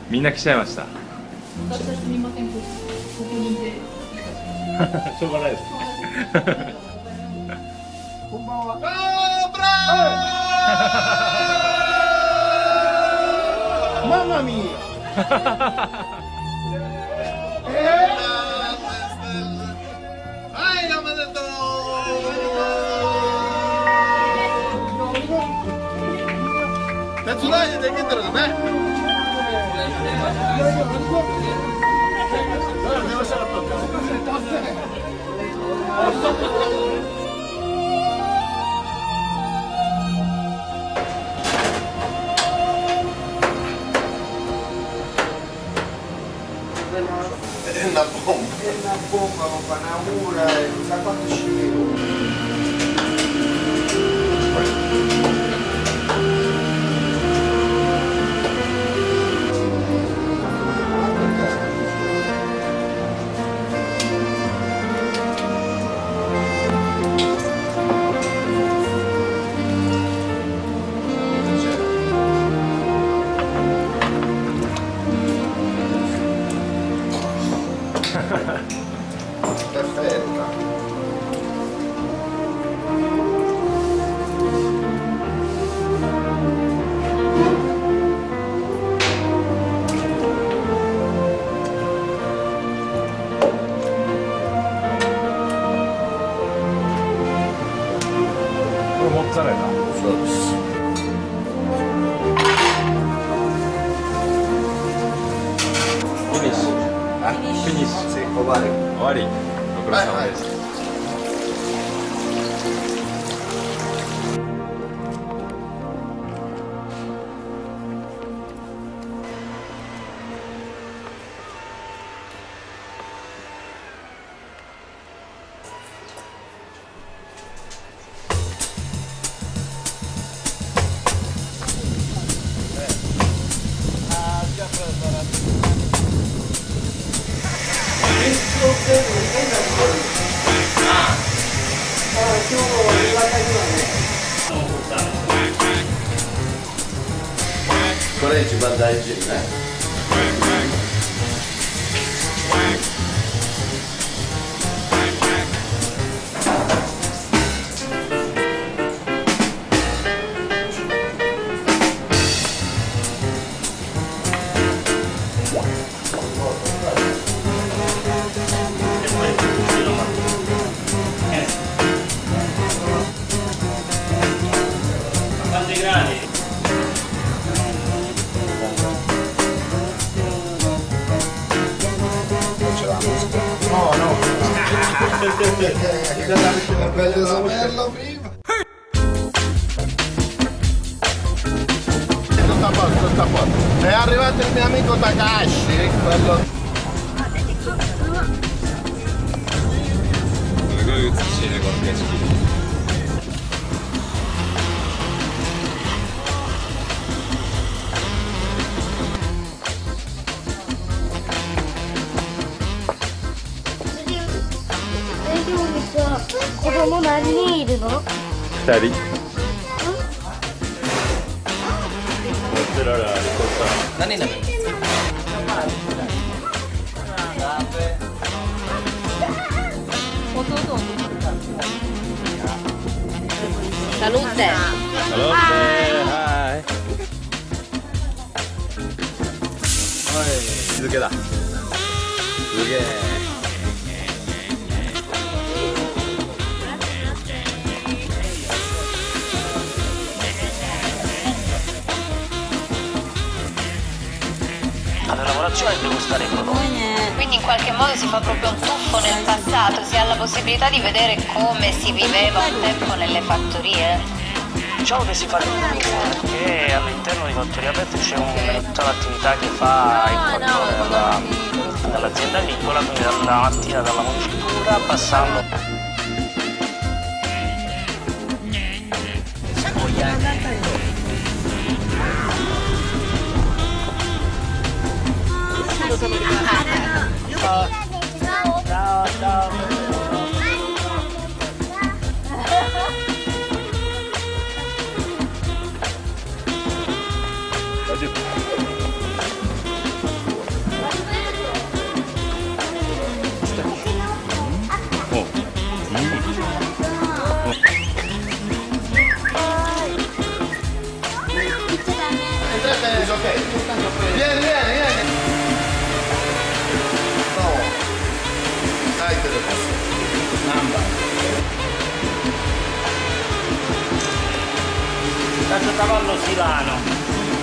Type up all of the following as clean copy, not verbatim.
みんな来ちゃいました。 私はすみません、ここにいて。 しょうがないです。 こんばんは。ママミー。はい、おめでとう。手伝いできてるのね。È una bomba. È una bomba, con panamura e chissà quanto scivolo. Perfetta. Mozzarella. Finish. Finish. Sì, ovale. 終わり。ご苦労様です。 これ一番大事ね。No, no. È bello saperlo prima. Tutto a posto, tutto a posto. È arrivato il mio amico Takashi, quello. すごい美しいね、この景色。 子供何人いるの 2人。モッツァレラ、リコッタ。 何飲む Salute. Salute. Hi. はい、日付だ。すげえ。 La lavorazione devo stare prodotto. Quindi in qualche modo si fa proprio un tuffo nel passato, si ha la possibilità di vedere come si viveva un tempo nelle fattorie. Diciamo che si fa perché all'interno di fattorie aperte c'è tutta l'attività che fa il padrone dall'azienda agricola, quindi dalla mattina dalla moncitura passando. Ciao, ciao. Dai te le posso. Caciocavallo silano.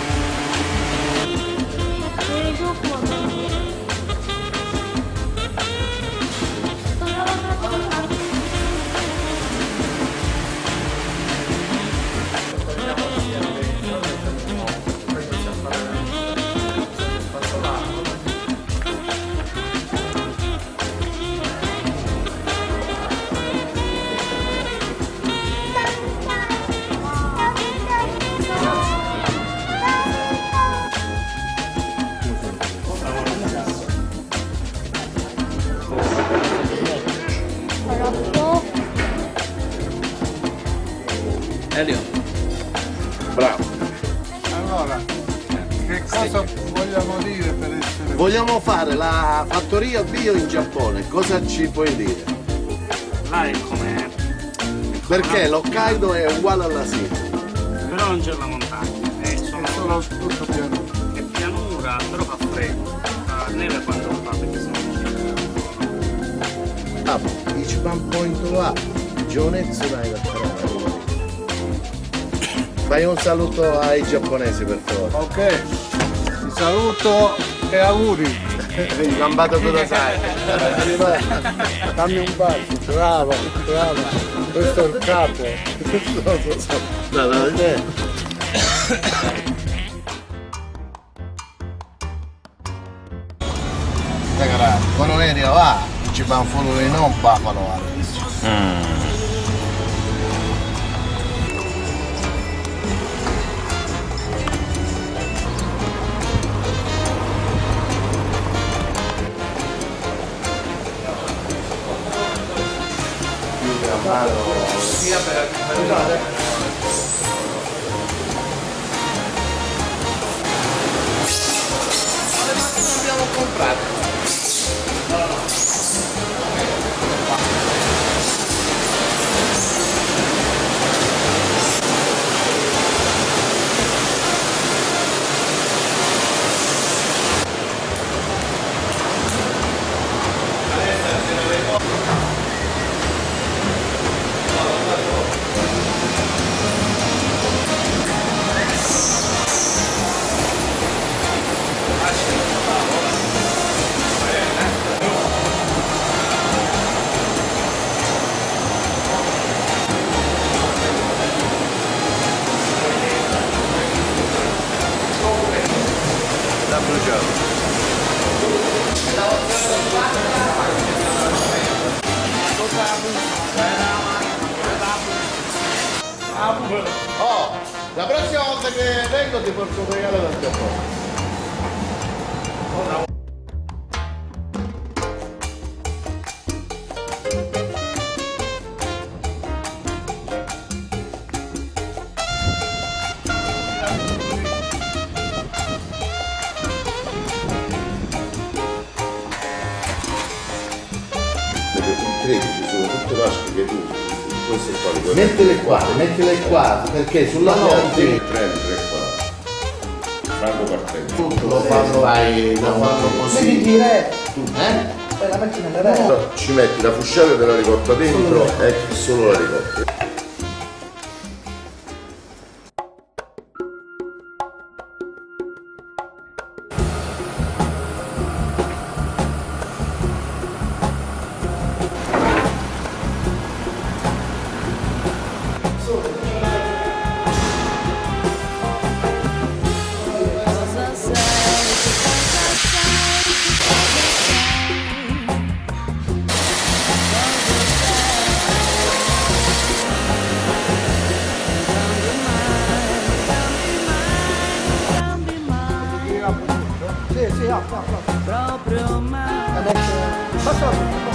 Elio. Bravo. Allora, che cosa vogliamo dire per essere... Vogliamo fare la fattoria bio in Giappone, cosa ci puoi dire? Là è come... Perché l'Hokkaido è uguale alla Sina. Però non c'è la montagna, è Solo tutto piano. è pianura, però fa freddo. Fa neve quando lo fa perché sono vicino. Ah, ichiban point wa Gionezzo dai da fare. Fai un saluto ai giapponesi per favore. Ok, ti saluto e auguri. Gambata Kudasai. Dammi un bacio, bravo, bravo. Questo è il capo. Dai. Ragazzi, quando eri là, ci fanno fuori non papalo adesso. Abbiamo comprato. Da bruciato. Oh, la prossima volta che vengo ti porto un regalo dal Giappone. Sono tutte vasche che tu, questo è il codico. Mettile qua, perché sulla notte 3 qua. Franco partendo. Tutto lo fanno così. diretto. Poi la metti nelle regole. No, ci metti la fusciata della ricotta dentro e solo la ricotta. Sì, proprio mai. Adesso basta.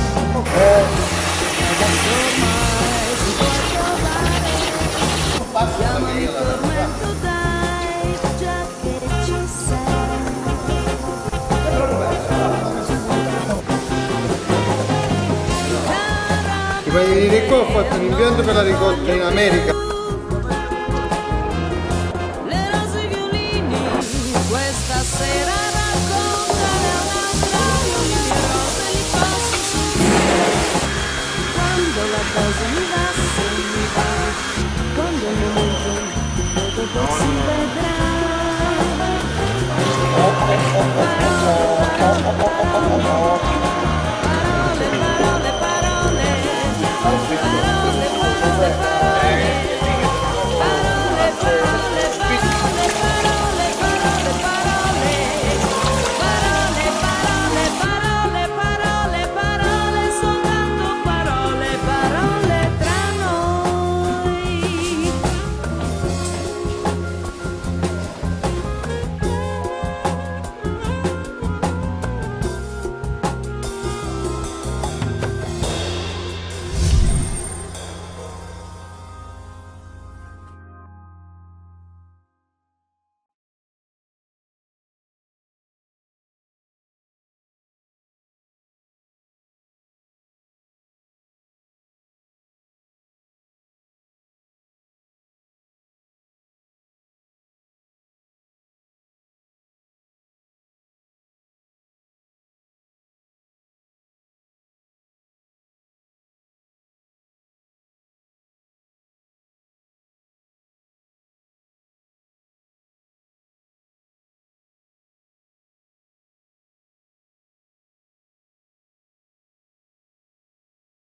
Siamo in tormento, dai, già che ci sei. Prima di venire qua ho fatto un impianto per la ricotta in America. Le rose violini, questa sera raccontano una storia, le rose li passo su. cosa mi va, se mi va, quando il momento dopo si vedrà. Parole, parole, parole, parole, parole.